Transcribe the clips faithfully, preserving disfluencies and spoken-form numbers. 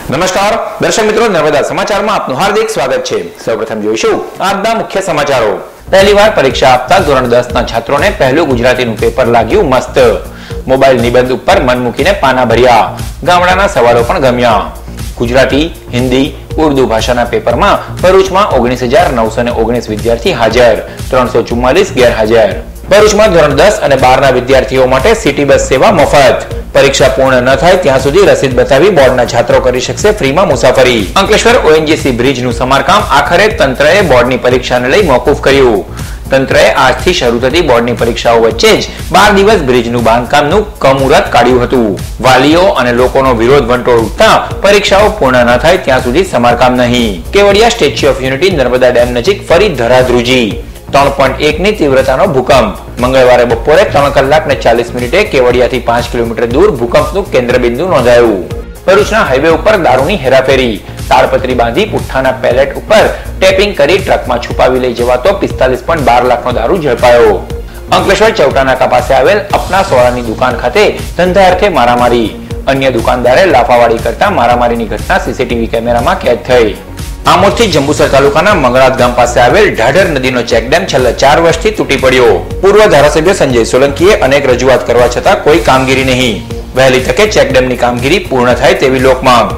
નમસ્કાર દર્શક મિત્રો, નર્મદા સમાચારમાં આપનું હાર્દિક સ્વાગત છે। સૌપ્રથમ જોઈશું આજના મુખ્ય સમાચારો। પહેલીવાર પરીક્ષા આપતા ધોરણ દસ ના છાત્રોને પહેલું ગુજરાતીનું પેપર લાગ્યું મસ્ત। મોબાઈલ નિબંધ ઉપર મન મૂકીને પાના ભર્યા। ગામડાના સવાલો પણ ગમ્યા। ગુજરાતી, હિન્દી, ઉર્દુ ભાષાના પેપરમાં ભરૂચમાં ઓગણીસ હજાર નવસો ને ઓગણીસ વિદ્યાર્થી હાજર, ત્રણસો ચુમ્માલીસ ગેરહાજર। ભરૂચમાં ધોરણ દસ અને બાર ના વિદ્યાર્થીઓ માટે સિટી બસ સેવા મફત। પરીક્ષા પૂર્ણ ન થાય ત્યાં સુધી રસીદ બતાવી બોર્ડના છાત્રો કરી શકશે ફ્રીમાં મુસાફરી। અંકલેશ્વર ઓએનજીસી બ્રિજનું સમારકામ આખરે તંત્રએ બોર્ડની પરીક્ષાને લઈ મોકૂફ કર્યું। તંત્રએ આજથી શરૂ થતી બોર્ડની પરીક્ષાઓ વચ્ચે જ બાર દિવસ બ્રિજનું બાંધકામનું કમુહૂર્ત કાઢ્યું હતું। વાલીઓ અને લોકોનો વિરોધ વંટોળ ઉઠતા પરીક્ષાઓ પૂર્ણ ન થાય ત્યાં સુધી સમારકામ નહીં। Kevadia statue of unity Narmada dam નજીક ફરી ધરાધ્રુજી। ત્રણ પોઈન્ટ એક ની તીવ્રતાનો ભૂકંપ। મંગળવારે બપોરે ત્રણ કલાક ને ચાલીસ મિનિટે કેવડિયાથી પાંચ કિલોમીટર દૂર ભૂકંપનું કેન્દ્રબિંદુ નોંધાયું। ભરૂચના હાઈવે ઉપર દારૂની હેરાફેરી। તાળપત્રી બાંધી પુઠ્ઠાના પેલેટ ઉપર ટેપિંગ કરી ટ્રકમાં છુપાવી લઈ જવાતો પિસ્તાલીસ પોઈન્ટ બાર લાખનો દારૂ ઝડપાયો। અંકલેશ્વર ચૌટાનાકા પાસે આવેલ અપના સોળાની દુકાન ખાતે ધંધાર્થે મારામારી। અન્ય દુકાનદારે લાફાવાડી કરતા મારામારીની ઘટના સીસીટીવી કેમેરામાં કેદ થઈ। આમોદથી જંબુસર તાલુકાના મંગળાત ગામ પાસે આવેલ ઢાઢર નદીનો ચેકડેમ છેલ્લા ચાર વર્ષથી તૂટી પડ્યો। પૂર્વ ધારાસભ્ય સંજય સોલંકીએ અનેક રજૂઆત કરવા છતાં કોઈ કામગીરી નહીં। વહેલી તકે ચેકડેમની કામગીરી પૂર્ણ થાય તેવી લોકમાંગ।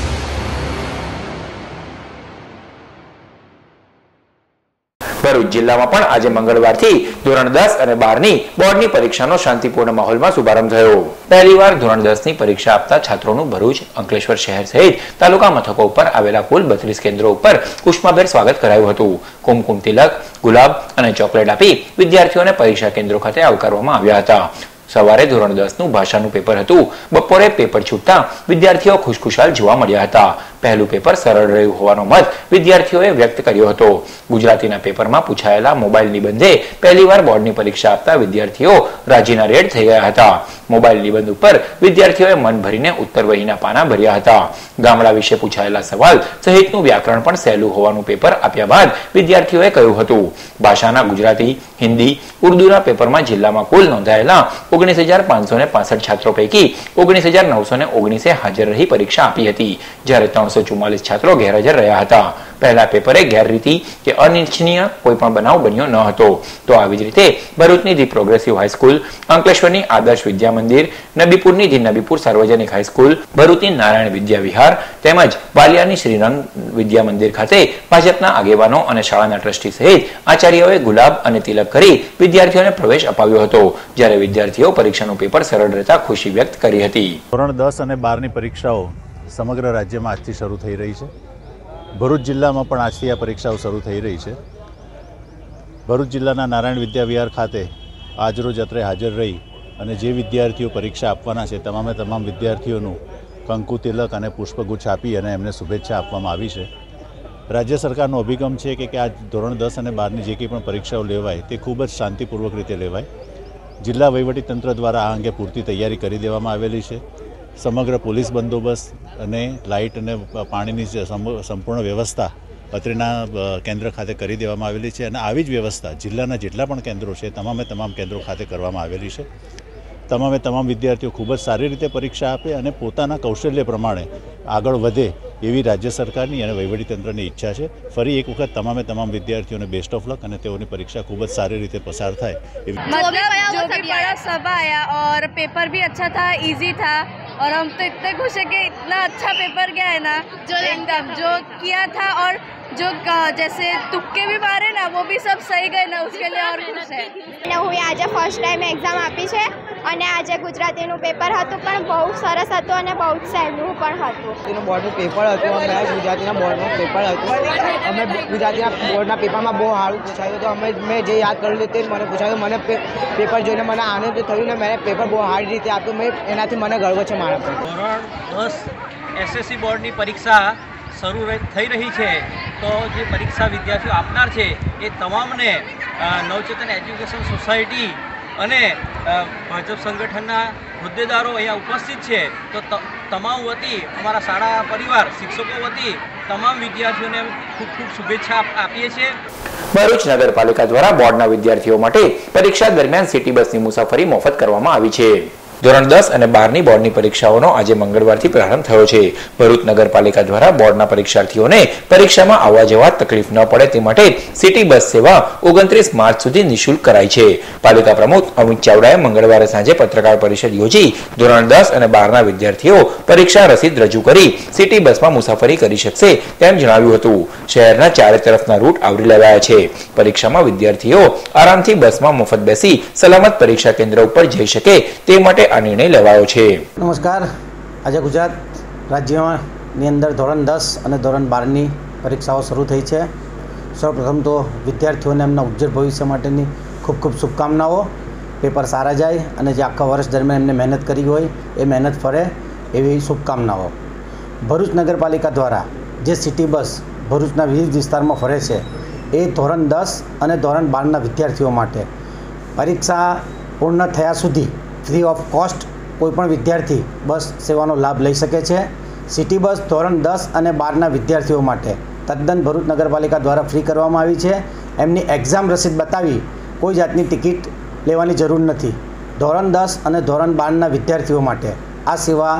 ભરૂચ જિલ્લામાં પણ આજે મંગળવારથી ધોરણ દસ અને બાર ની બોર્ડની પરીક્ષાનો શાંતિપૂર્ણ માહોલમાં શુભારંભ થયો। પહેલીવાર ધોરણ દસ ની પરીક્ષા આપતા છાત્રોનું ભરૂચ, અંકલેશ્વર શહેર સહિત તાલુકા મથકો ઉપર આવેલા કુલ બત્રીસ કેન્દ્રો ઉપર પુષ્પાભેર સ્વાગત કરાયું હતું। કુમકુમ તિલક, ગુલાબ અને ચોકલેટ આપી વિદ્યાર્થીઓને પરીક્ષા કેન્દ્રો ખાતે આવકારવામાં આવ્યા હતા। સવારે ધોરણ દસ નું ભાષાનું પેપર હતું। બપોરે પેપર છૂટતા વિદ્યાર્થીઓ ખુશખુશાલ જોવા મળ્યા હતા। પહેલું પેપર સરળ રહ્યું હોવાનો મત વિદ્યાર્થીઓએ વ્યક્ત કર્યો હતો। ગુજરાતીના પેપરમાં પૂછાયેલા મોબાઈલ નિબંધે પહેલીવાર બોર્ડની પરીક્ષા આપતા વિદ્યાર્થીઓ રાજીના રેડ થઈ ગયા હતા। મોબાઈલ નિબંધ ઉપર વિદ્યાર્થીઓએ મન ભરીને ઉત્તર વહીના પાના ભર્યા હતા। ગામડા વિશે પૂછાયેલા સવાલ સહિતનું વ્યાકરણ પણ સહેલું હોવાનું પેપર આપ્યા બાદ વિદ્યાર્થીઓએ કહ્યું હતું। ભાષાના ગુજરાતી, હિન્દી, ઉર્દુના પેપરમાં જિલ્લામાં કુલ નોંધાયેલા ઓગણીસ હજાર પાંચસો ને પાસઠ છાત્રો પૈકી ઓગણીસ હજાર નવસો ને ઓગણીસે હાજર રહી પરીક્ષા આપી હતી, જ્યારે ત્રણસો ચુમ્માલીસ છાત્રો ગેરહાજર રહ્યા હતા। પહેલા પેપરે ગેરરીતિ કે અનિચ્છનીય કોઈ પણ બનાવ બન્યો ન હતો। તો આવી જ રીતે ભરૂચની ધી પ્રોગ્રેસિવ હાઈસ્કૂલ, અંકલેશ્વરની આદર્શ વિદ્યા મંદિર, નબીપુરની ધી નબીપુર સાર્વજનિક હાઈસ્કૂલ, ભરૂચની નારાયણ વિદ્યા વિહાર તેમજ વાલિયાની શ્રીરંગ વિદ્યા મંદિર ખાતે ભાજપના આગેવાનો અને શાળાના ટ્રસ્ટી સહિત આચાર્યોએ ગુલાબ અને તિલક કરી વિદ્યાર્થીઓને પ્રવેશ અપાવ્યો હતો, જ્યારે વિદ્યાર્થીઓ પરીક્ષાનું પેપર સરળ રહેતા ખુશી વ્યક્ત કરી હતી। ધોરણ દસ અને બાર ની પરીક્ષાઓ સમગ્ર રાજ્યમાં આજથી શરૂ થઈ રહી છે। ભરૂચ જિલ્લામાં પણ આજથી આ પરીક્ષાઓ શરૂ થઈ રહી છે। ભરૂચ જિલ્લાના નારાયણ વિદ્યા વિહાર ખાતે આજરોજ અત્રે હાજર રહી અને જે વિદ્યાર્થીઓ પરીક્ષા આપવાના છે તમામે તમામ વિદ્યાર્થીઓનું કંકુ તિલક અને પુષ્પગુચ્છ આપી અને એમને શુભેચ્છા આપવામાં આવી છે। રાજ્ય સરકારનો અભિગમ છે કે આ ધોરણ દસ અને બારની જે કંઈ પણ પરીક્ષાઓ લેવાય તે ખૂબ જ શાંતિપૂર્વક રીતે લેવાય। જિલ્લા વહીવટીતંત્ર દ્વારા આ અંગે પૂરતી તૈયારી કરી દેવામાં આવેલી છે। સમગ્ર પોલીસ બંદોબસ્ત અને લાઇટ અને પાણીની સંપૂર્ણ વ્યવસ્થા અત્રેના કેન્દ્ર ખાતે કરી દેવામાં આવેલી છે અને આવી જ વ્યવસ્થા જિલ્લાના જેટલા પણ કેન્દ્રો છે તમામે તમામ કેન્દ્રો ખાતે કરવામાં આવેલી છે। તમામે તમામ વિદ્યાર્થીઓ ખૂબ જ સારી રીતે પરીક્ષા આપે અને પોતાના કૌશલ્ય પ્રમાણે આગળ વધે એવી રાજ્ય સરકારની અને વહીવટીતંત્રની ઈચ્છા છે। ફરી એક વખત તમામે તમામ વિદ્યાર્થીઓને બેસ્ટ ઓફ લક અને તેઓની પરીક્ષા ખૂબ જ સારી રીતે પસાર થાય એવી। मतलब जो भी बड़ा सभा आया और पेपर भी अच्छा था, इजी था और हम तो इतने खुश है कि इतना अच्छा पेपर गया है ना, जो एकदम जो किया था और जो जैसे तुक्के भी मारे ना वो भी सब सही गए ना, उसके लिए और खुश है। અને હું આજે ફર્સ્ટ ટાઈમ એક્ઝામ આપી છે અને આજે ગુજરાતીનું પેપર હતું પણ બહુ સરસ હતું અને બહુ જ સહેલું પણ હતું। બોર્ડનું પેપર હતું અમે ગુજરાતીના બોર્ડનું પેપર હતું અમે ગુજરાતીના બોર્ડના પેપરમાં બહુ સારું પૂછાયું હતું। અમે મેં જે યાદ કરેલું તે મને પૂછાયું। મને પેપર જોઈને મને આનંદ થયું ને મેં પેપર બહુ સારી રીતે આપ્યું। મેં એનાથી મને ગર્વ છે મારા પર। ધોરણ દસ એસએસસી બોર્ડની પરીક્ષા શરૂ થઈ રહી છે, તો જે પરીક્ષા વિદ્યાર્થીઓ આપનાર છે એ તમામને નવચેતન એજ્યુકેશન સોસાયટી અને ભાજપ સંગઠનના હોદ્દેદારો અહીંયા ઉપસ્થિત છે, તો તમામ વતી અમારા શાળા પરિવાર શિક્ષકો વતી તમામ વિદ્યાર્થીઓને ખૂબ ખૂબ શુભેચ્છા આપીએ છીએ। ભરૂચ નગરપાલિકા દ્વારા બોર્ડના વિદ્યાર્થીઓ માટે પરીક્ષા દરમિયાન સિટી બસની મુસાફરી મફત કરવામાં આવી છે। ધોરણ દસ અને બારની બોર્ડની પરીક્ષાઓનો આજે મંગળવારથી પ્રારંભ થયો છે. ભરૂચ નગરપાલિકા દ્વારા બોર્ડના પરીક્ષાર્થીઓને પરીક્ષામાં આવવા જવા તકલીફ ન પડે તે માટે સિટી બસ સેવા ઓગણત્રીસ માર્ચ સુધી નિઃશુલ્ક કરાઈ છે. પાલિકા પ્રમુખ અમિત ચાવડાએ મંગળવારે સાંજે પત્રકાર પરિષદ યોજી ધોરણ દસ અને બારના વિદ્યાર્થીઓ પરીક્ષા રસીદ રજૂ કરી સિટી બસમાં મુસાફરી કરી શકશે તેમ જણાવ્યું હતું. શહેરના ચારે તરફના રૂટ આવરી લેવાયા છે. પરીક્ષામાં વિદ્યાર્થીઓ આરામથી બસમાં મફત બેસી સલામત પરીક્ષા કેન્દ્ર ઉપર જઈ શકે તે માટે આ નિર્ણય લેવાયો છે. નમસ્કાર. આજે ગુજરાત રાજ્યની અંદર ધોરણ દસ અને ધોરણ બારની પરીક્ષાઓ શરૂ થઈ છે. સૌપ્રથમ તો વિદ્યાર્થીઓને એમના ઉજ્જવળ ભવિષ્ય માટેની ખૂબ ખૂબ શુભકામનાઓ. પેપર સારા જાય અને જે આખા વર્ષ દરમિયાન એમને મહેનત કરી હોય એ મહેનત ફળે એવી શુભકામનાઓ. ભરૂચ નગરપાલિકા દ્વારા જે સિટી બસ ભરૂચના વિવિધ વિસ્તારમાં ફરે છે એ ધોરણ દસ અને ધોરણ બારના વિદ્યાર્થીઓ માટે પરીક્ષા પૂર્ણ થયા સુધી ફ્રી ઓફ કોસ્ટ કોઈપણ વિદ્યાર્થી બસ સેવાનો લાભ લઈ શકે છે. સિટી બસ ધોરણ દસ અને બારના વિદ્યાર્થીઓ માટે તદ્દન ભરૂચ નગરપાલિકા દ્વારા ફ્રી કરવામાં આવી છે. એમની એક્ઝામ રસીદ બતાવી કોઈ જાતની ટિકિટ લેવાની જરૂર નથી. ધોરણ દસ અને ધોરણ બારના વિદ્યાર્થીઓ માટે આ સેવા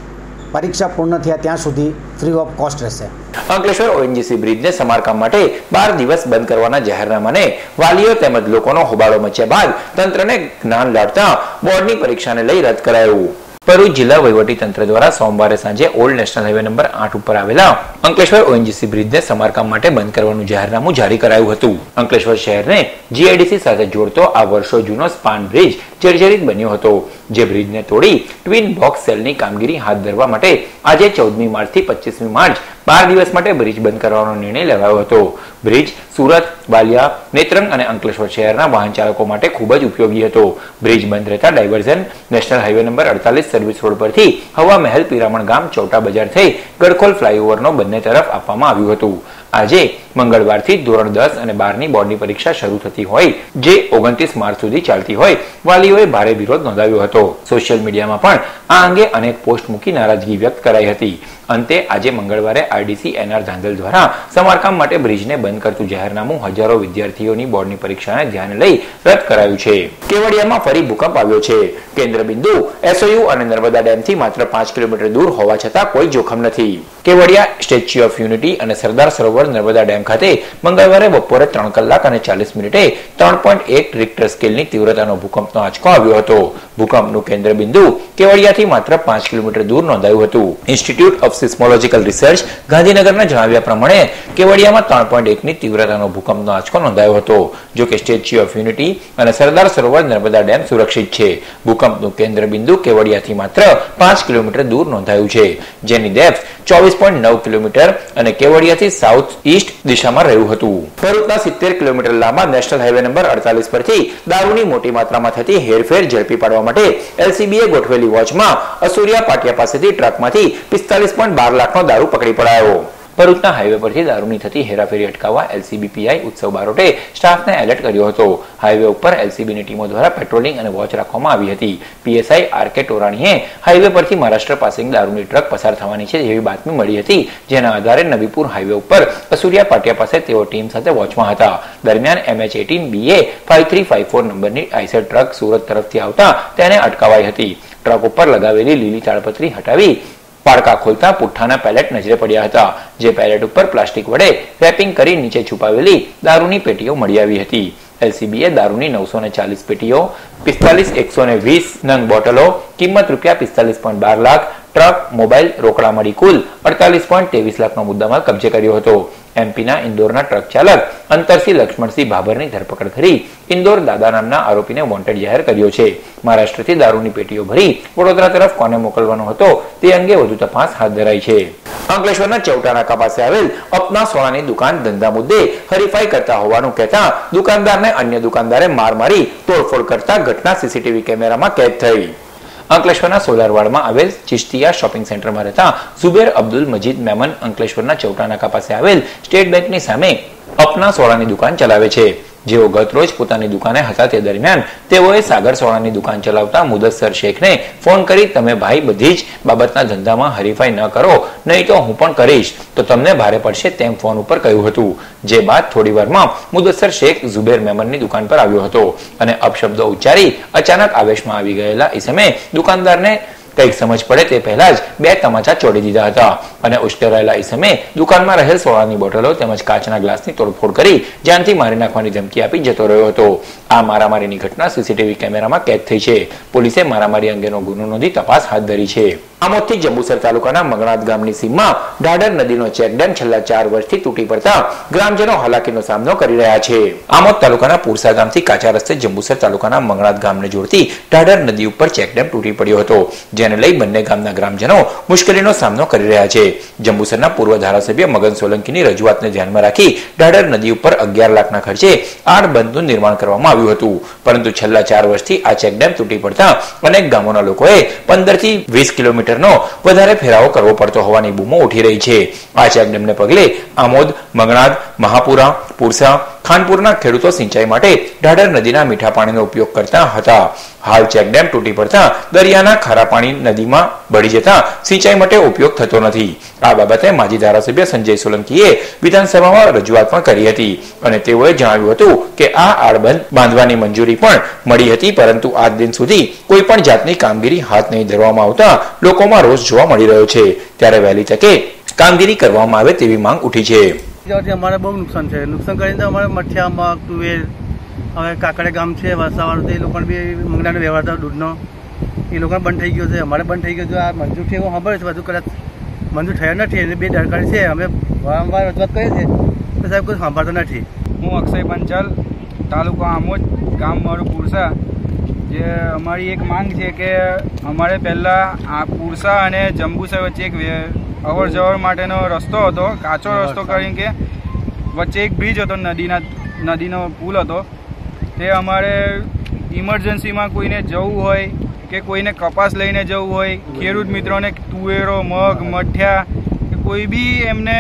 પરીક્ષા પૂર્ણ થયા ત્યાં સુધી ફ્રી ઓફ કોસ્ટ રહેશે. અંકલેશ્વર ઓએનજીસી બ્રિજને સમારકામ માટે બાર દિવસ બંધ કરવાના જાહેરનામાને વાલીઓ તેમજ લોકોનો હોબાળો મચ્યા બાદ તંત્રને જ્ઞાન લાડતા બોર્ડની પરીક્ષાને લઈ રદ કરાયું. ભરૂચ જિલ્લા વહીવટી તંત્ર દ્વારા સોમવારે સાંજે ઓલ્ડ નેશનલ હાઈવે નંબર આઠ ઉપર આવેલા અંકલેશ્વર ઓએનજીસી બ્રિજને સમારકામ માટે બંધ કરવાનું જાહેરનામું જારી કરાયું હતું. અંકલેશ્વર શહેરને જીઆઈડીસી સાથે જોડતો આ વર્ષો જૂનો સ્પાન બ્રિજ જર્જરિત બન્યો હતો. જે બ્રિજને તોડી ટ્વિન બોક્સ સેલની કામગીરી હાથ ધરવા માટે આજે ચૌદમી માર્ચથી પચીસમી માર્ચ બાર દિવસ માટે બ્રિજ બંધ કરવાનો નિર્ણય લેવાયો હતો. બ્રિજ સુરત, બાલિયા, નેત્રંગ અને અંકલેશ્વર શહેરના વાહન ચાલકો માટે ખૂબ જ ઉપયોગી હતો. બ્રિજ બંધ રહેતા ડાયવર્ઝન નેશનલ હાઈવે નંબર અડતાલીસ સર્વિસ રોડ પરથી હવા મહેલ પિરામણ ગામ ચોટા બજાર થઈ ગડખોલ ફ્લાયઓવરનો બંને તરફ આપવામાં આવ્યું હતું. આજે મંગળવારથી ધોરણ દસ અને બારની બોર્ડની પરીક્ષા શરૂ થતી હોય જે ઓગણત્રીસ માર્ચ સુધી ચાલતી હોય વાલીઓએ ભારે વિરોધ નોંધાવ્યો હતો. સોશિયલ મીડિયામાં પણ આ અંગે અનેક પોસ્ટ મૂકી નારાજગી વ્યક્ત કરાઈ હતી. અંતે આજે મંગળવારે આરડીસી એનઆર ધાંધલ દ્વારા સમારકામ માટે બ્રિજને બંધ કરતું જાહેરનામું હજારો વિદ્યાર્થીઓની બોર્ડની પરીક્ષાને ધ્યાને લઈ રદ કરાયું છે. કેવડિયામાં ફરી ભૂકંપ આવ્યો છે. કેન્દ્ર બિંદુ એસઓયુ અને નર્મદા ડેમથી માત્ર પાંચ કિલોમીટર દૂર હોવા છતાં કોઈ જોખમ નથી. કેવડિયા સ્ટેચ્યુ ઓફ યુનિટી અને સરદાર સરોવર નર્મદા ડેમ ખાતે મંગળવારે બપોરે ત્રણ કલાક અને ચાલીસ મિનિટે ત્રણ પોઈન્ટ એક રિક્ટર સ્કેલની તીવ્રતાનો ભૂકંપનો આંચકો આવ્યો હતો. ભૂકંપનું કેન્દ્ર બિંદુ કેવડિયાથી માત્ર પાંચ કિલોમીટર દૂર નોંધાયું હતું. ઇન્સ્ટિટ્યૂટ ઓફ સિસ્મોલોજીકલ રિસર્ચ ગાંધીનગરના જણાવ્યા પ્રમાણે કેવડિયામાં ત્રણ પોઈન્ટ એકની તીવ્રતાનો ભૂકંપનો આંચકો નોંધાયો હતો. જો કે સ્ટેચ્યુ ઓફ યુનિટી અને સરદાર સરોવર નર્મદા ડેમ સુરક્ષિત છે. ભૂકંપનું કેન્દ્ર બિંદુ કેવડિયાથી માત્ર પાંચ કિલોમીટર દૂર નોંધાયું છે, જેની ડેપ્થ ચોવીસ પોઈન્ટ નવ કિલોમીટર અને કેવડિયાથી સાઉથ ઈસ્ટ દિશામાં રહ્યું હતું. ભરૂચના સિત્તેર કિલોમીટર લાંબા નેશનલ હાઈવે નંબર અડતાલીસ પરથી દારૂની મોટી માત્રામાં થતી હેરફેર ઝડપી પાડવા માટે એલસીબીએ ગોઠવેલી વોચમાં અસુરિયા પાટિયા પાસેથી ટ્રકમાંથી પિસ્તાલીસ પોઈન્ટ બાર લાખનો દારૂ પકડી પડાયો. ભરૂચના હાઈવે પરથી દારૂની થતી હેરાફેરી અટકાવવા એલસીબી પીઆઈ ઉત્સવ બારોટે સ્ટાફને એલર્ટ કર્યો હતો. હાઈવે ઉપર એલસીબીની ટીમો દ્વારા પેટ્રોલિંગ અને વોચ રાખવામાં આવી હતી. પીએસઆઈ આર કે ટોરાણીએ હાઈવે પરથી મહારાષ્ટ્ર પાસેની દારૂની ટ્રક પસાર થવાની છે જેવી બાતમી મળી હતી, જેના આધારે નબીપુર હાઈવે ઉપર અસુરિયા પાટિયા પાસે તેઓ ટીમ સાથે વોચમાં હતા. દરમિયાન MH eighteen BA five three five four નંબરની આઈસર ટ્રક સુરત તરફથી આવતા તેને અટકાવાઈ હતી. ટ્રક ઉપર લગાવેલી લીલી તાડપત્રી હટાવી પાડકા ખોલતા પુઠ્ઠાના પેલેટ નજરે પડ્યા હતા. જે પેલેટ ઉપર પ્લાસ્ટિક વડે રેપિંગ કરી નીચે છુપાવેલી દારૂની પેટીઓ મળી આવી હતી. એલસીબીએ દારૂની નવસો ને ચાલીસ પેટીઓ, પિસ્તાલીસ એકસો ને વીસ નંગ બોટલો, કિંમત રૂપિયા પિસ્તાલીસ પોઈન્ટ બાર લાખ, ટ્રક, મોબાઈલ, રોકડા મળી કુલ અડતાલીસ પોઈન્ટ ત્રેવીસ લાખનો મુદ્દામાલ કબજે કર્યો હતો. એમપીના ઇન્દોરના ટ્રક ચાલક અંતરસિંહ લક્ષ્મણસિંહ ભાભરની ધરપકડ કરી ઇન્દોર દાદા નામના આરોપીને વોન્ટેડ જાહેર કર્યો છે. મહારાષ્ટ્રથી દારૂની પેટીઓ ભરી વડોદરા તરફ કોને મોકલવાનો હતો તે અંગે વધુ તપાસ હાથ ધરાઈ છે. અંકલેશ્વરના ચૌટા નાકા પાસે આવેલ અપના સોનાની દુકાન ધંધા મુદ્દે હરીફાઈ કરતા હોવાનું કહેતા દુકાનદારને અન્ય દુકાનદારે માર મારી તોડફોડ કરતા ઘટના સીસીટીવી કેમેરામાં કેદ થઈ. અંકલેશ્વરના સોલારવાડમાં આવેલ ચિશ્તિયા શોપિંગ સેન્ટરમાં રહેતા ઝુબેર અબ્દુલ મજીદ મેમન અંકલેશ્વરના ચૌટા નાકા પાસે આવેલ સ્ટેટ બેંકની સામે અપના સોનાની દુકાન ચલાવે છે. જેઓ ગત રોજ પોતાની દુકાને હતા તે દરમિયાન તેઓએ સાગર સોનાની દુકાન ચલાવતા મુદસ્સર શેખને ફોન કરી તમે ભાઈ બધી જ બાબતના ધંધામાં હરીફાઈ ન કરો, નહીં તો હું પણ કરીશ તો તમને ભારે પડશે તેમ ફોન ઉપર કહ્યું હતું. જે બાદ થોડી વારમાં મુદસ્સર શેખ ઝુબેર મેમનની દુકાન પર આવ્યો હતો અને અપશબ્દો ઉચ્ચારી અચાનક આવેશમાં આવી ગયેલા ઈસમે દુકાનદારને કંઈક સમજ પડે તે પહેલા જ બે તમાચા ચોડી દીધા હતા અને ઉશ્કેરાયેલા ઈસમે દુકાનમાં રહેલ સોનાની બોટલો તેમજ કાચના ગ્લાસની તોડફોડ કરી જાનથી મારી નાખવાની ધમકી આપી જતો રહ્યો હતો. આ મારામારીની ઘટના સીસીટીવી કેમેરામાં કેદ થઈ છે. પોલીસે મારામારી અંગેનો ગુનો નોંધી તપાસ હાથ ધરી છે. આમોદથી જંબુસર તાલુકાના મગણાદ ગામની સીમમાં ઢાઢર નદીનો ચેકડેમ છેલ્લા ચાર વર્ષથી તૂટી પડતા ગ્રામજનો હાલાકીનો સામનો કરી રહ્યા છે. આમોદ તાલુકાના પુરસા ગામથી કાચા રસ્તે જંબુસર તાલુકાના મગણાદ ગામને જોડતી ઢાઢર નદી ઉપર ચેકડેમ તૂટી પડ્યો હતો, જેને લઈ બંને ગામના ગ્રામજનો મુશ્કેલીનો સામનો કરી રહ્યા છે. જંબુસરના પૂર્વ ધારાસભ્ય મગન સોલંકીની રજૂઆતને ધ્યાનમાં રાખી ઢાઢર નદી ઉપર અગિયાર લાખના ખર્ચે આઠ બંધનું નિર્માણ કરવામાં આવ્યું હતું, પરંતુ છેલ્લા ચાર વર્ષથી આ ચેકડેમ તૂટી પડતા અનેક ગામોના લોકોએ પંદર થી વીસ કિલોમીટર નો વધારે ફેરાવો કરવો પડતો હોવાની બૂમો ઉઠી રહી છે. આ ચેકડેમને પગલે આમોદ, મગણાદ, મહાપુરા, પુરસા, ખાનપુરના ખેડૂતો સિંચાઈ માટે ઢાઢર નદીના મીઠા પાણીનો ઉપયોગ કરતા હતા. હાલ ચેકડેમ તૂટી પડતા દરિયાના ખારા પાણી નદીમાં ભળી જતા સિંચાઈ માટે ઉપયોગ થતો નથી. આ બાબતે માજી ધારાસભ્ય સંજય સોલંકીએ વિધાનસભામાં રજૂઆત પણ કરી હતી અને તેઓએ જણાવ્યું હતું કે આ આડબંધ બાંધવાની મંજૂરી પણ મળી હતી, પરંતુ આજ દિન સુધી કોઈ પણ જાતની કામગીરી હાથ નહીં ધરવામાં આવતા લોકોમાં રોષ જોવા મળી રહ્યો છે. ત્યારે વહેલી તકે કામગીરી કરવામાં આવે તેવી માંગ ઉઠી છે. અમારે બહુ નુકસાન છે. નુકસાન કરીને અમારે મઠિયામાં તુવેર, હવે કાકડે ગામ છે વરસાવાળું, એ લોકો બી મંગળાનો વ્યવહાર હતો દૂધનો, એ લોકો બંધ થઈ ગયો છે. અમારે બંધ થઈ ગયો છે. આ મંજૂર છે એવું ખબર છે, બધું કદાચ મંજૂર થયા નથી અને બે દરકારી છે. અમે વારંવાર રજૂઆત કરીએ છીએ તો સાહેબ કોઈ સાંભળતો નથી. હું અક્ષય પંચાલ, તાલુકો આમોદ, ગામ મારું પુરસા. જે અમારી એક માંગ છે કે અમારે પહેલાં આ પુરસા અને જંબુસર વચ્ચે એક અવર જવર માટેનો રસ્તો હતો, કાચો રસ્તો કરીને કે વચ્ચે એક બ્રિજ હતો, નદીના નદીનો પુલ હતો. તે અમારે ઇમરજન્સીમાં કોઈને જવું હોય કે કોઈને કપાસ લઈને જવું હોય, ખેડૂત મિત્રોને તુવેરો, મગ, મઠિયા કે કોઈ બી એમને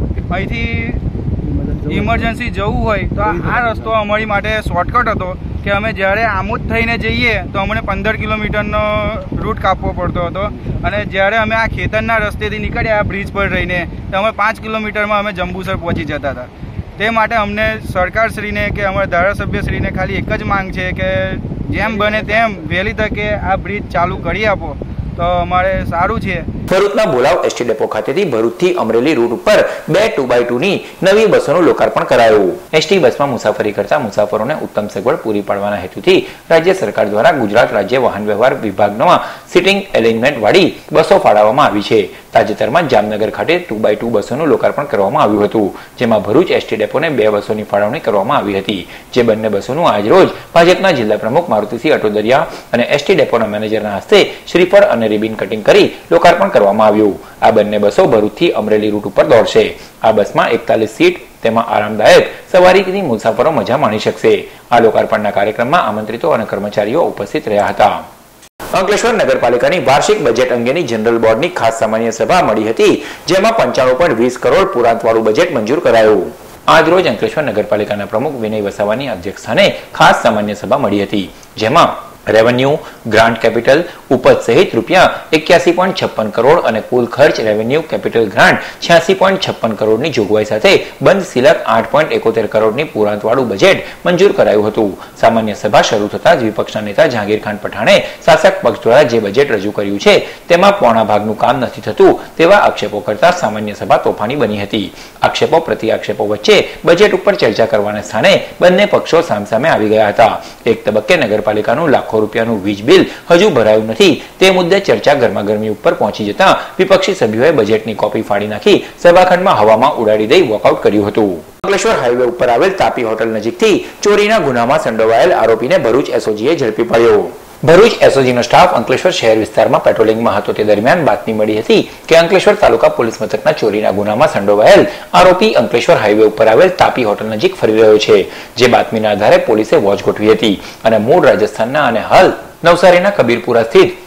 અહીંથી ઇમરજન્સી જવું હોય તો આ રસ્તો અમારી માટે શોર્ટકટ હતો કે અમે જ્યારે આમોદ થઈને જઈએ તો અમને પંદર કિલોમીટરનો રૂટ કાપવો પડતો હતો અને જ્યારે અમે આ ખેતરના રસ્તેથી નીકળ્યા આ બ્રિજ પર રહીને તો અમે પાંચ કિલોમીટરમાં અમે જંબુસર પહોંચી જતા હતા. તે માટે અમને સરકારશ્રીને કે અમારા ધારાસભ્યશ્રીને ખાલી એક જ માંગ છે કે જેમ બને તેમ વહેલી તકે આ બ્રિજ ચાલુ કરી આપો તો અમારે સારું છે. ભરૂચના બોલાવ એસટી ડેપો ખાતેથી ભરૂચથી અમરેલી રૂટ ઉપર બે ટુ બાય ટુ ની નવી બસોનું લોકાર્પણ કરાયું. એસટી બસમાં મુસાફરી કરતા મુસાફરોને ઉત્તમ સગવડ પૂરી પાડવાના હેતુથી રાજ્ય સરકાર દ્વારા ગુજરાત રાજ્ય વાહન વ્યવહાર વિભાગમાં સિટિંગ એલાઇનમેન્ટ વાળી બસો ફાળવવામાં આવી છે. તાજેતરમાં જામનગર ખાતે ટુ બાય ટુ બસોનું લોકાર્પણ કરવામાં આવ્યું હતું, જેમાં ભરૂચ એસટી ડેપોને બે બસોની ફાળવણી કરવામાં આવી હતી. જે બંને બસોનું આજ રોજ ભાજપના જિલ્લા પ્રમુખ મારુતિસિંહ અટોદરિયા અને એસટી ડેપોના મેનેજરના હસ્તે શ્રીફળ અને રિબિન કટિંગ કરી લોકાર્પણ કરવામાં આવ્યું. આ બંને બસો ભરૂચથી અમરેલી રૂટ ઉપર દોડશે. આ બસમાં એકતાલીસ સીટ, તેમાં આરામદાયક સવારીની મુસાફરો મજા માણી શકશે. આ લોકાર્પણના કાર્યક્રમમાં આમંત્રિતો અને કર્મચારીઓ ઉપસ્થિત રહ્યા હતા. અંકલેશ્વર નગરપાલિકાની વાર્ષિક બજેટ અંગેની જનરલ બોર્ડની ખાસ સામાન્ય સભા મળી હતી, જેમાં પંચાણું પોઈન્ટ વીસ કરોડ પુરાંતવાળું બજેટ મંજૂર કરાયું. આજ રોજ અંકલેશ્વર નગરપાલિકાના પ્રમુખ વિનય વસાવાની અધ્યક્ષસ્થાને ખાસ સામાન્ય સભા મળી હતી, જેમાં રેવન્યુ, ગ્રાન્ટ કેપિટલ, ઉપજ સહિત રૂપિયા એક્યાસી પોઈન્ટ છપ્પન કરોડ અને કુલ ખર્ચ રેવન્યુ કેપિટલ ગ્રાન્ટ છ્યાસી પોઈન્ટ છપ્પન કરોડની જોગવાઈ સાથે બંધ સિલક આઠ પોઈન્ટ એકોતેર કરોડની પુરાંતવાળું બજેટ મંજૂર કરાયું હતું. સામાન્ય સભા શરૂ થતાં જ વિપક્ષના નેતા જહાંગીર ખાન પઠાણે શાસક પક્ષ દ્વારા જે બજેટ રજૂ કર્યું છે તેમાં પોણા ભાગનું કામ નથી થતું તેવા આક્ષેપો કરતા સામાન્ય સભા તોફાની બની હતી. આક્ષેપો પ્રતિ આક્ષેપો વચ્ચે બજેટ ઉપર ચર્ચા કરવાના સ્થાને બંને પક્ષો સામસામે આવી ગયા હતા. એક તબક્કે નગરપાલિકાનું લાખો રૂપિયાનું વીજ બિલ હજુ ભરાયું નથી તે મુદ્દે ચર્ચા ગરમાગરમી ઉપર પહોંચી જતા વિપક્ષી સભ્યોએ બજેટની કોપી ફાડી નાખી સભાખંડમાં હવામાં ઉડાડી દઈ વોકઆઉટ કર્યું હતું. અંકલેશ્વર હાઈવે ઉપર આવેલ તાપી હોટલ નજીકથી ચોરીના ગુનામાં સંડોવાયેલ આરોપીને ભરૂચ એસઓજીએ ઝડપી પાડ્યો. ભરૂચ એસઓજીનો સ્ટાફ અંકલેશ્વર શહેર વિસ્તારમાં પેટ્રોલિંગમાં હતો તે દરમિયાન બાતમી મળી હતી કે અંકલેશ્વર તાલુકા પોલીસ મથકના ચોરીના ગુનામાં સંડોવાયેલ આરોપી અંકલેશ્વર હાઈવે ઉપર આવેલ તાપી હોટલ નજીક ફરી રહ્યો છે. જે બાતમીના આધારે પોલીસે વોચ ગોઠવી હતી અને મૂળ રાજસ્થાનના અને હાલ નવસારીના કબીરપુરા સ્થિત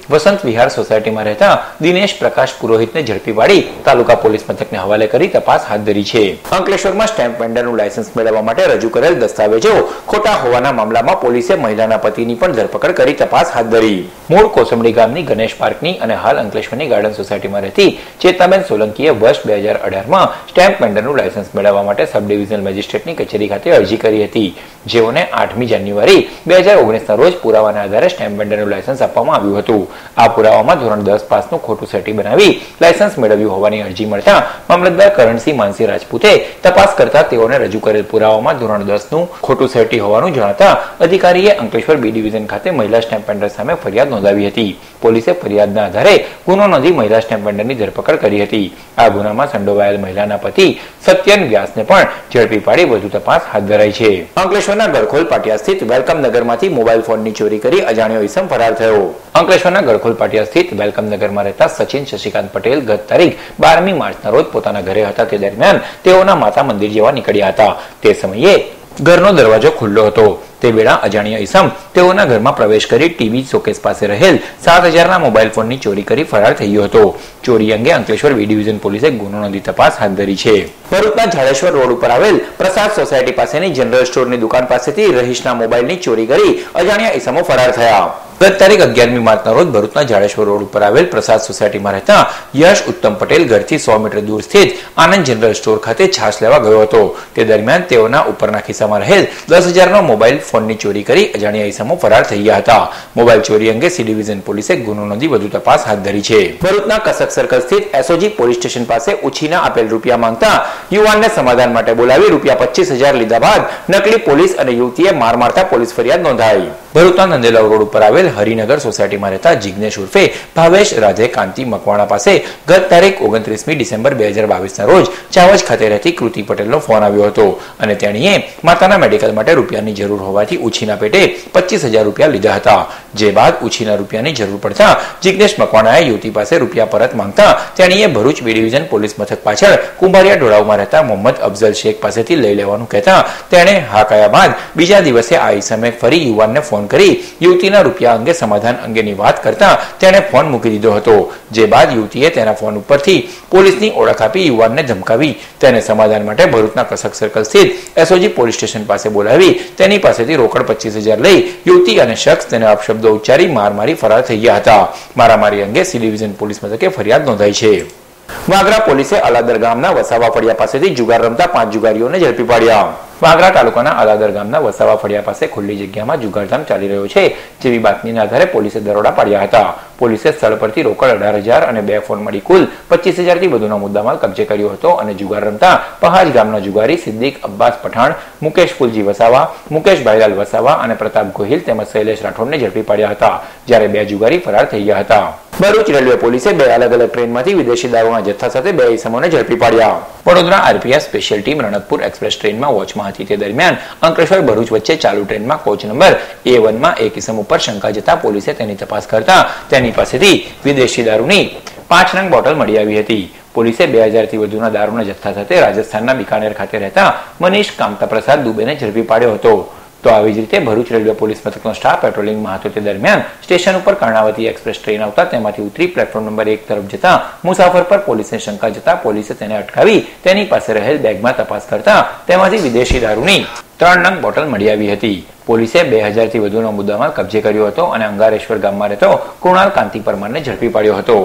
વસંત વિહાર સોસાયટીમાં રહેતા દિનેશ પ્રકાશ પુરોહિતને ઝડપી પાડી તાલુકા પોલીસ મથકને હવાલે કરી તપાસ હાથ ધરી છે. અંકલેશ્વરમાં સ્ટેમ્પ વેન્ડરનું લાયસન્સ મેળવવા માટે રજૂ કરેલ દસ્તાવેજો ખોટા હોવાના મામલામાં પોલીસે મહિલાના પતિની પણ ધરપકડ કરી તપાસ હાથ ધરી. મૂળ કોસંબડી ગામની ગણેશ પાર્કની અને હાલ અંકલેશ્વરની ગાર્ડન સોસાયટીમાં રહેતી ચેતનાબેન સોલંકીએ વર્ષ બે હજાર અઢારમાં સ્ટેમ્પ વેન્ડરનું લાયસન્સ મેળવવા માટે સબ ડિવિઝનલ મેજિસ્ટ્રેટની કચેરી ખાતે અરજી કરી હતી, જેઓને આઠમી જાન્યુઆરી બે હજાર ઓગણીસના રોજ પુરાવાના આધારે સ્ટેમ્પ વેન્ડરનું લાયસન્સ આપવામાં આવ્યું હતું. આ પુરાવામાં ધોરણ દસ પાસનું ખોટું સર્ટી બનાવી લાયસન્સ મેળવ્યું હોવાની અરજી મળતા મામલતદાર કરણસિંહ માનસિંહ રાજપૂતે તપાસ કરતા તેઓને રજૂ કરેલ પુરાવામાં ધોરણ દસ નું ખોટું સર્ટી હોવાનું જણાતા અધિકારીએ અંકલેશ્વર બી ડિવિઝન ખાતે મહિલા સ્ટેમ્પ વેન્ડર સામે ફરિયાદ નોંધાવી હતી. પોલીસે ફરિયાદના આધારે ગુનો નોંધી મહિલા સ્ટેમ્પ વેન્ડરની ધરપકડ કરી હતી. આ ગુનામાં સંડોવાયેલ મહિલાના પતિ સત્યન વ્યાસને પણ ઝડપી પાડી વધુ તપાસ હાથ ધરાઈ છે. અંકલેશ્વરના ગળખોલ પાટિયા સ્થિત વેલકમ નગરમાંથી મોબાઈલ ફોનની ચોરી કરી અજાણ્યો ઈસમ ફરાર થયો. અંકલેશ્વરના ગળખોલ પાટિયા સ્થિત વેલકમ નગરમાં રહેતા સચિન શશિકાંત પટેલ ગત તારીખ બારમી માર્ચના રોજ પોતાના ઘરે હતા તે દરમિયાન તેઓના માતા મંદિર જેવા નીકળ્યા હતા. તે સમયે ઘરનો દરવાજો ખુલ્લો હતો. તે વેળા અજાણ્યા ઈસમ તેઓના ઘરમાં પ્રવેશ કરી ટીવી શોકેસ પાસે રહેલ સાત હજારના મોબાઈલ ફોનની ચોરી કરી ફરાર થઈ ગયો હતો. ચોરી અંગે અંકલેશ્વર બી ડિવિઝન પોલીસે ગુનો નોંધી તપાસ હાથ ધરી છે. ભરૂચના ઝાડેશ્વર રોડ ઉપર આવેલ પ્રસાદ સોસાયટી પાસેની જનરલ સ્ટોરની દુકાન પાસેથી રહીશના મોબાઈલની ચોરી કરી અજાણ્યા ઈસમો ફરાર થયા. ગત તારીખ અગિયારમી માર્ચના રોજ ભરૂચના ઝાડેશ્વર રોડ ઉપર આવેલ પ્રસાદ સોસાયટીમાં રહેતા યશ ઉત્તમ પટેલ ઘરથી સો મીટર દૂર સ્થિત આનંદ જનરલ સ્ટોર ખાતે છાશ લેવા ગયો હતો. તે દરમિયાન તેઓના ઉપરના ખિસ્સામાં રહેલ દસ હજારનો મોબાઈલ ફોનની ચોરી કરી અજાણ્યા ઈસમો ફરાર થઈ ગયા હતા. મોબાઈલ ચોરી અંગે સી ડિવિઝન પોલીસે ગુનો નોંધી વધુ તપાસ હાથ ધરી છે. ભરૂચના કસક સર્કલ સ્થિત એસઓજી પોલીસ સ્ટેશન પાસે ઉછીના આપેલ રૂપિયા માંગતા યુવાનને સમાધાન માટે બોલાવી રૂપિયા પચીસ હજાર લીધા બાદ નકલી પોલીસ અને યુવતીએ માર મારતા પોલીસ ફરિયાદ નોંધાઈ. ભરૂચના નંદેલાવ રોડ ઉપર આવેલ હરિનગર સોસાયટીમાં રહેતા જિગ્નેશ ઉર્ફે ભાવેશ રાધે કાંતિ મકવાણા પાસે ગત તારીખ ઓગણત્રીસમી ડિસેમ્બર બે હજાર બાવીસના રોજ ચાવજ ખાતે રહેતી કૃતિ પટેલનો ફોન આવ્યો હતો અને તેણીએ માતાના મેડિકલ માટે રૂપિયાની જરૂર હોવાથી ઉછીના પેટે પચીસ હજાર રૂપિયા લીધા હતા. જે બાદ ઉછીના રૂપિયાની જરૂર પડતા જિગ્નેશ મકવાણાએ યુવતી પાસે રૂપિયા પરત માંગતા તેણીએ ભરૂચ બી ડિવિઝન પોલીસ મથક પાછળ કુંભારિયા ઢોળાવમાં રહેતા મોહમ્મદ અફઝલ શેખ પાસેથી લઈ લેવાનું કહેતા તેણે હા કહ્યા બાદ બીજા દિવસે આ ઈસમે ફરી યુવાનને ફોન કરી યુવતીના રૂપિયા અંગે સમાધાન અંગેની વાત કરતા તેણે ફોન મૂકી દીધો હતો. જે બાદ યુવતીએ તેના ફોન ઉપરથી પોલીસની ઓળખ આપી યુવાનને ધમકાવી તેને સમાધાન માટે ભરૂચના કસક સર્કલ સ્થિત એસઓજી પોલીસ સ્ટેશન પાસે બોલાવી તેની પાસેથી રોકડ પચીસ હજાર લઈ યુવતી અને શખ્સ તેને અપશબ્દો ઉચ્ચારી માર મારી ફરાર થઈ ગયા હતા. મારામારી અંગે સી ડિવિઝન પોલીસ મથકે ફરિયાદ નોંધાઈ છે. વાગરા પોલીસે અલાદર ગામના વસાવા ફળિયા પાસેથી જુગાર રમતા પાંચ જુગારીઓને ઝડપી પાડ્યા. વાગરા તાલુકાના અલાદર ગામના વસાવા ફળિયા પાસે ખુલ્લી જગ્યામાં જુગારધામ ચાલી રહ્યો છે જેવી બાતમીના આધારે પોલીસે દરોડા પાડ્યા હતા. પોલીસે સ્થળ પરથી રોકડ અઢાર હજાર અને બે ફોન મળી કુલ પચીસ હજારથી વધુનો મુદ્દામાલ કબજે કર્યો હતો અને જુગાર રમતા પહાજ ગામના જુગારી સિદ્દીક અબ્બાસ પઠાણ, મુકેશ ફુલજી વસાવા, મુકેશ ભાઈલાલ વસાવા અને પ્રતાપ ગોહિલ તેમજ શૈલેષ રાઠોડને ઝડપી પાડ્યા હતા, જ્યારે બે જુગારી ફરાર થઈ ગયા હતા. ભરૂચ રેલવે પોલીસે બે અલગ અલગ ટ્રેનમાંથી વિદેશી દારૂના જથ્થા સાથે બે ઈસમોને ઝડપી પાડ્યા. Vadodara RPF special team Ranakpur express ટ્રેનમાં વોચમાં હતી. તે દરમિયાન અંકલેશ્વર ભરૂચ વચ્ચે ચાલુ ટ્રેનમાં કોચ નંબર એ વનમાં એક ઈસમ ઉપર શંકા જતા પોલીસે તેની તપાસ કરતા તેની પાસેથી વિદેશી દારૂની પાંચ નંગ બોટલ મળી આવી હતી. પોલીસે બે હજારથી વધુના દારૂના જથ્થા સાથે રાજસ્થાનના બિકાનેર ખાતે રહેતા મનીષ કામતા પ્રસાદ દુબેને ઝડપી પાડ્યો હતો. તો આવી જ રીતે ભરૂચ રેલવે પોલીસ મથકનો સ્ટાફ પેટ્રોલિંગમાં હતો. તે દરમિયાન સ્ટેશન ઉપર કર્ણાવતી એક્સપ્રેસ ટ્રેન આવતા તેમાંથી ઉતરી પ્લેટફોર્મ નંબર એક તરફ જતા મુસાફર પર પોલીસને શંકા જતા પોલીસે તેને અટકાવી તેની પાસે રહેલ બેગમાં તપાસ કરતા તેમાંથી વિદેશી દારૂની ત્રણ નંગ બોટલ મળી આવી હતી. પોલીસે બે હજારથી વધુનો મુદ્દામાલ કબજે કર્યો હતો અને અંગારેશ્વર ગામમાં રહેતો કુણાલ કાંતિ પરમારને ઝડપી પાડ્યો હતો.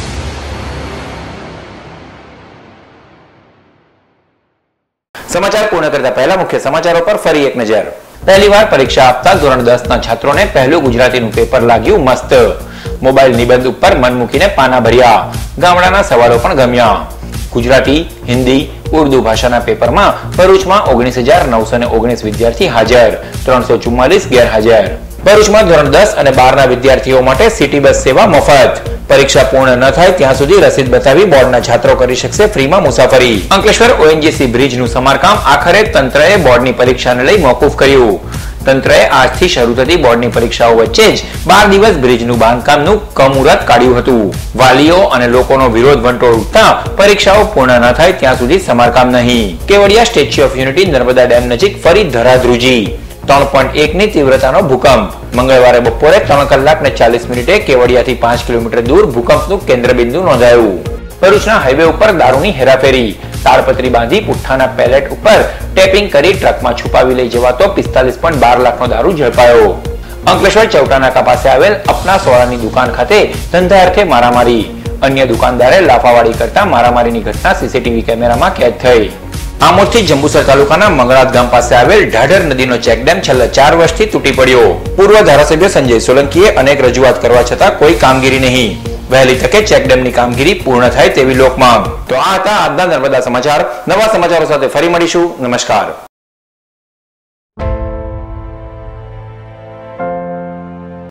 સમાચાર પૂર્ણ કરતા પહેલા મુખ્ય સમાચારો પર ફરી એક નજર. પહેલી વાર પરીક્ષા આપતા ધોરણ દસ ના છાત્રોને પહેલું ગુજરાતીનું પેપર લાગ્યું મસ્ત. મોબાઈલ નિબંધ ઉપર મન મૂકીને પાના ભર્યા. ગામડાના સવાલો પણ ગમ્યા. ગુજરાતી, હિન્દી, ઉર્દુ ભાષાના પેપરમાં ભરૂચમાં ઓગણીસ હજાર નવસો ને ઓગણીસ વિદ્યાર્થી હાજર, ત્રણસો ચુમ્માલીસ ગેરહાજર. ભરૂચમાં ધોરણ દસ અને બાર ના વિદ્યાર્થીઓ માટે સિટી બસ સેવા મફત. પરીક્ષા પૂર્ણ ન થાય ત્યાં સુધી રસીદ બતાવી બોર્ડના છાત્રો કરી શકશે ફ્રીમાં મુસાફરી. અંકલેશ્વર ઓએનજીસી બ્રિજનું સમારકામ આખરે તંત્રએ બોર્ડની પરીક્ષાને લઈ મોકૂફ કર્યું. તંત્રએ આજથી શરૂ થતી બોર્ડની પરીક્ષાઓ વચ્ચે જ બાર દિવસ બ્રિજનું બાંધકામનું કમુહૂર્ત કાઢ્યું હતું. વાલીઓ અને લોકોનો વિરોધ વંટોળ ઉઠતા પરીક્ષાઓ પૂર્ણ ન થાય ત્યાં સુધી સમારકામ નહીં. Kevadia statue of unity Narmada dam નજીક ફરી ધરાધ્રુજી. ત્રણ પોઈન્ટ એક ની તીવ્રતાનો ભૂકંપ. મંગળવારે બપોરે ત્રણ કલાક ને ચાલીસ મિનિટે કેવડિયાથી પાંચ કિલોમીટર દૂર ભૂકંપનું કેન્દ્રબિંદુ નોંધાયું. ભરૂચના હાઈવે ઉપર દારૂની હેરાફેરી. તાડપત્રી બાંધી પુઠ્ઠાના પેલેટ ઉપર ટેપિંગ કરી ટ્રકમાં છુપાવી લઈ જવાતો પિસ્તાલીસ પોઈન્ટ બાર લાખનો દારૂ ઝડપાયો. અંકલેશ્વર ચૌટા નાકા પાસે આવેલ અપના સોળાની દુકાન ખાતે ધંધાર્થે મારામારી. અન્ય દુકાનદારે લાફાવાડી કરતા મારામારીની ઘટના સીસીટીવી કેમેરામાં કેદ થઈ. આમોદથી જંબુસર તાલુકાના મંગળાત ગામ પાસે આવેલ ઢાઢર નદીનો ચેકડેમ છેલ્લા ચાર વર્ષથી તૂટી પડ્યો. પૂર્વ ધારાસભ્ય સંજય સોલંકીએ અનેક રજૂઆત કરવા છતાં કોઈ કામગીરી નહીં. વહેલી તકે ચેકડેમની કામગીરી પૂર્ણ થાય તેવી લોકમાંગ. તો આ હતા આજના નર્મદા સમાચાર. નવા સમાચારો સાથે ફરી મળીશું. નમસ્કાર.